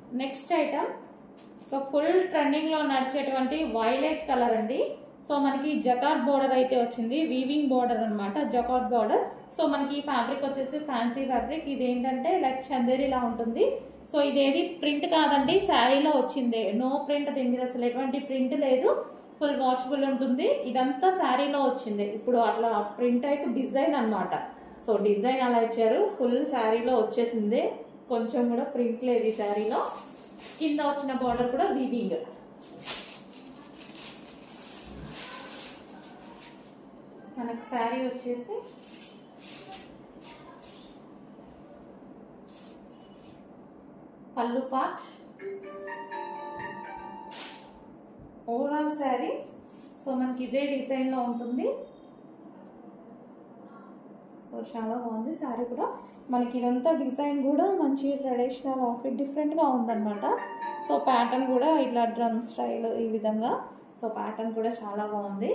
Next item so full trending లో నడిచేటువంటి violet colour అండి. సో మనకి జకార్డ్ బోర్డర్ అయితే వచ్చింది, వీవింగ్ బోర్డర్ అనమాట, జకార్డ్ బోర్డర్. సో మనకి ఫ్యాబ్రిక్ వచ్చేసి ఫ్యాన్సీ ఫ్యాబ్రిక్. ఇది ఏంటంటే లైక్ చందేరిలా ఉంటుంది. సో ఇదేది ప్రింట్ కాదండి, శారీలో వచ్చింది. నో ప్రింట్, దీని మీద అసలు ఎటువంటి ప్రింట్ లేదు, ఫుల్ వాషబుల్ ఉంటుంది. ఇదంతా శారీలో వచ్చింది. ఇప్పుడు అట్లా ప్రింట్ టైప్ డిజైన్ అనమాట. సో డిజైన్ అలా ఇచ్చారు, ఫుల్ శారీలో వచ్చేసింది, కొంచెం కూడా ప్రింట్ లేదు ఈ శారీలో. కింద వచ్చిన బార్డర్ కూడా వీవింగ్. మనకు శారీ వచ్చేసి పళ్ళు పార్ట్, ఓవరాల్ శారీ సో మనకి ఇదే డిజైన్ లో ఉంటుంది. సో చాలా బాగుంది శారీ కూడా. మనకి ఇదంతా డిజైన్ కూడా మంచి ట్రెడిషనల్ అవుట్ఫిట్, డిఫరెంట్ గా ఉందన్నమాట. సో ప్యాటర్న్ కూడా ఇట్లా డ్రమ్ స్టైల్ ఈ విధంగా. సో ప్యాటర్న్ కూడా చాలా బాగుంది.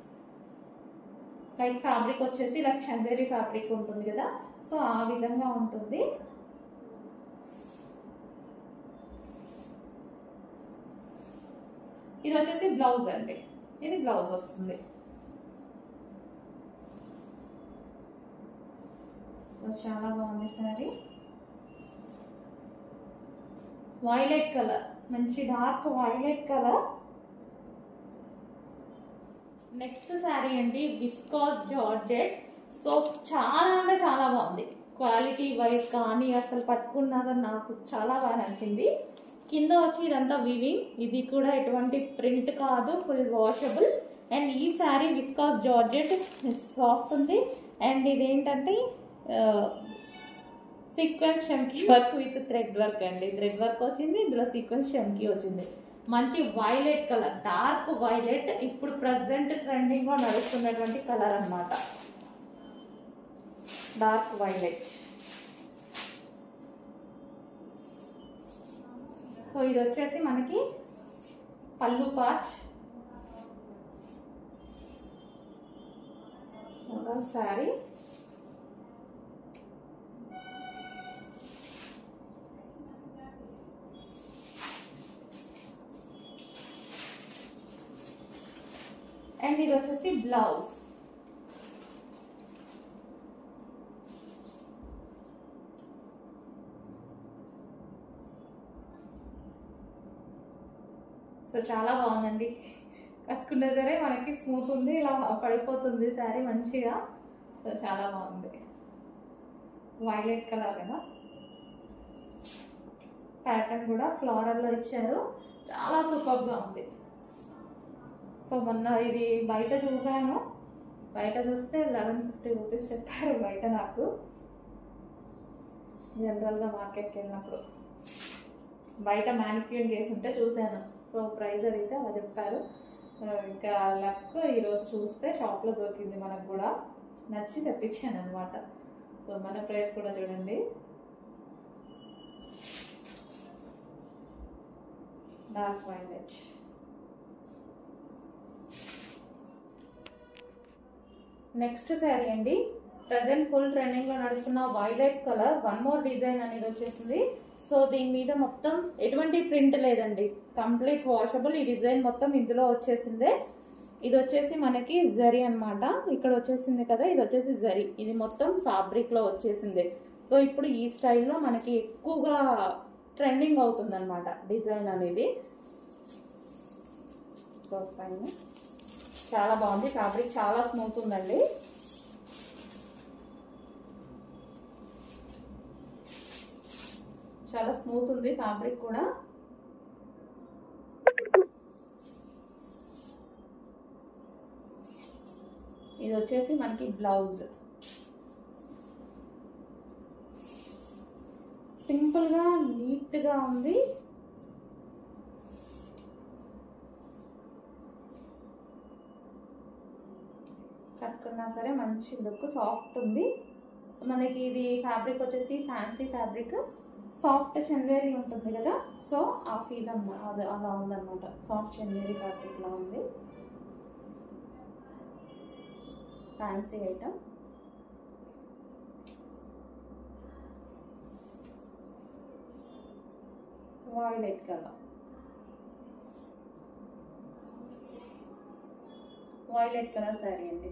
లైక్ ఫ్యాబ్రిక్ వచ్చేసి లైక్ చందేరి ఫ్యాబ్రిక్ ఉంటుంది కదా, సో ఆ విధంగా ఉంటుంది. ఇది వచ్చేసి బ్లౌజ్ అండి, ఇది బ్లౌజ్ వస్తుంది. సో చాలా బాగుంది శారీ. వైలెట్ కలర్, మంచి dark violet colour. Next sari అండి విస్కాస్ జార్జెట్. సో చాలా అంటే చాలా బాగుంది, క్వాలిటీ వైజ్ కానీ అసలు పట్టుకున్నా అసలు నాకు చాలా బాగా నచ్చింది. కింద వచ్చి ఇదంతా వీవింగ్, ఇది కూడా ఎటువంటి ప్రింట్ కాదు, ఫుల్ వాషబుల్. అండ్ ఈ శారీ విస్కాస్ జార్జెట్, సాఫ్ట్ ఉంది. అండ్ ఇదేంటంటే సీక్వెన్స్ చమ్కీ వర్క్ విత్ థ్రెడ్ వర్క్ అండి, థ్రెడ్ వర్క్ వచ్చింది, ఇందులో సీక్వెన్స్ చమ్కీ వచ్చింది. మంచి వైలెట్ కలర్, డార్క్ వైలెట్, ఇప్పుడు ప్రజెంట్ ట్రెండింగ్ లో నడుస్తున్నటువంటి కలర్ అన్నమాట, డార్క్ వైలెట్. సో ఇది వచ్చేసి మనకి పళ్ళు పార్ట్, శారీ. అండ్ ఇది వచ్చేసి బ్లౌజ్. సో చాలా బాగుందండి, కట్టుకున్న సరే మనకి స్మూత్ ఉంది, ఇలా పడిపోతుంది శారీ మంచిగా. సో చాలా బాగుంది, వైలెట్ కలర్ కదా. ప్యాటర్న్ కూడా ఫ్లోరల్లో ఇచ్చారు, చాలా సూపర్గా ఉంది. సో మొన్న ఇది బయట చూసాను, బయట చూస్తే 1150 రూపీస్ చెప్పారు బయట. నాకు జనరల్గా మార్కెట్కి వెళ్ళినప్పుడు బయట మ్యానిక్యూర్ చేసి ఉంటే చూశాను. సో ప్రైస్ అడిగితే అలా చెప్పారు. ఇంకా లక్ ఈరోజు చూస్తే షాప్లో దొరికింది, మనకు కూడా నచ్చి తెప్పించాను అనమాట. సో మన ప్రైస్ కూడా చూడండి, డార్క్ వైలెట్. నెక్స్ట్ శారీ అండి, ప్రజెంట్ ఫుల్ ట్రెండింగ్ లో నడుస్తున్న violet colour, one more design అనేది వచ్చేసింది. సో దీని మీద మొత్తం ఎటువంటి ప్రింట్ లేదండి, కంప్లీట్ వాషబుల్. ఈ డిజైన్ మొత్తం ఇందులో వచ్చేసిందే. ఇది వచ్చేసి మనకి జరీ అన్నమాట, ఇక్కడ వచ్చేసింది కదా, ఇది వచ్చేసి జరీ. ఇది మొత్తం ఫ్యాబ్రిక్ లో వచ్చేసింది. సో ఇప్పుడు ఈ స్టైల్లో మనకి ఎక్కువగా ట్రెండింగ్ అవుతుంది అనమాట డిజైన్ అనేది. సో పైన చాలా బాగుంది, ఫ్యాబ్రిక్ చాలా స్మూత్ ఉందండి. చాలా స్మూత్ ఉంది ఫ్యాబ్రిక్ కూడా. ఇది వచ్చేసి మనకి బ్లౌజ్, సింపుల్ గా నీట్ గా ఉంది. కట్టుకున్నా సరే మంచి లుక్, సాఫ్ట్ ఉంది. మనకి ఇది ఫ్యాబ్రిక్ వచ్చేసి ఫ్యాన్సీ ఫ్యాబ్రిక్, సాఫ్ట్ చందేరి ఉంటుంది కదా, సో ఆ ఫీల్ అది అలా ఉందన్నమాట. సాఫ్ట్ చందేరి ఫ్యాబ్రిక్ లా ఉంది, fancy item. Violet colour, violet colour sari అండి.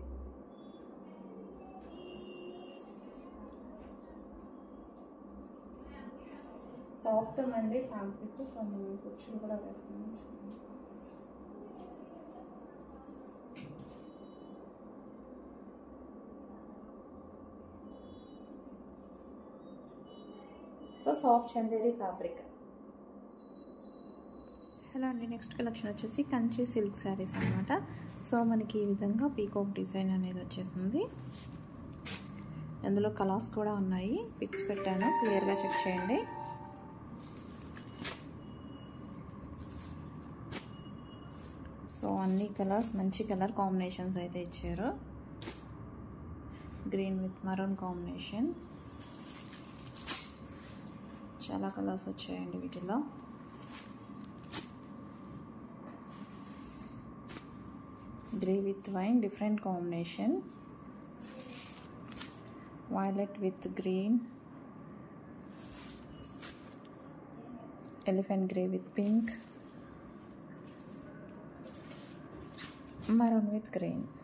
సాఫ్ట్ ఉందండి ఫ్యాబ్రిక్. సో మనం కుర్చీలు కూడా వేస్తున్నాం. So soft Chanderi fabric. Hello అండి, నెక్స్ట్ కలెక్షన్ వచ్చేసి కంచి సిల్క్ శారీస్ అనమాట. సో మనకి ఈ విధంగా పీకాక్ డిజైన్ అనేది వచ్చేసింది. అందులో కలర్స్ కూడా ఉన్నాయి, పిక్స్ పెట్టాను, క్లియర్గా చెక్ చేయండి. సో అన్ని కలర్స్ మంచి కలర్ కాంబినేషన్స్ అయితే ఇచ్చారు. గ్రీన్ విత్ మరూన్ కాంబినేషన్, చాలా కలర్స్ వచ్చాయండి వీటిలో. Grey with wine different combination, violet with green, elephant grey with pink, maroon with green.